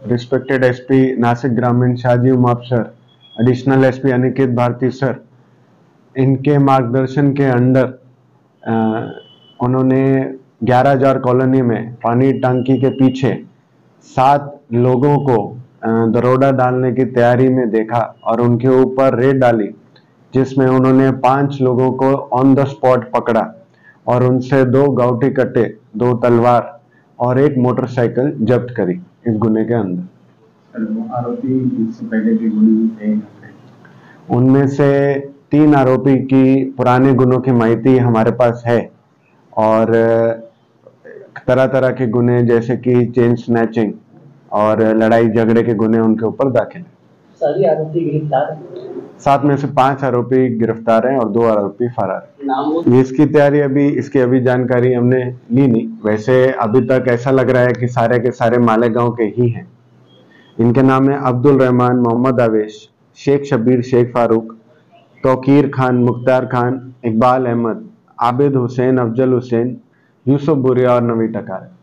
Respected SP Nashik ग्रामीण Shajiv Mapsar, additional SP Aniket Bharti sir, इनके मार्गदर्शन के अंडर उन्होंने 11,000 कॉलोनी में पानी टंकी के पीछे 7 लोगों को दरोड़ा डालने की तैयारी में देखा और उनके ऊपर रेड डाली, जिसमें उन्होंने 5 लोगों को ऑन द स्पॉट पकड़ा और उनसे 2 गाउटी कट्टे, 2 तलवार और 1 मोटरसाइकिल जब्त करी इस गुने के अंदर। आरोपी इससे पहले के गुने थे? उनमें से 3 आरोपी की पुराने गुनों की माहिती हमारे पास है और तरह तरह के गुने जैसे कि चेन स्नैचिंग और लड़ाई झगड़े के गुने उनके ऊपर दाखिल हैं। सभी आरोपी गिरफ्तार हैं? 7 में से 5 आरोपी गिरफ्तार हैं और 2 आरोपी फरार हैं। इसकी तैयारी इसकी जानकारी हमने ली नहीं। वैसे अभी तक ऐसा लग रहा है कि सारे के सारे मालेगांव के ही हैं। इनके नाम है अब्दुल रहमान, मोहम्मद आवेश, शेख शबीर, शेख फारूक, तौकीर खान, मुख्तार खान, इकबाल अहमद, आबिद हुसैन, अफजल हुसैन, यूसुफ बुरिया और नवी टकार।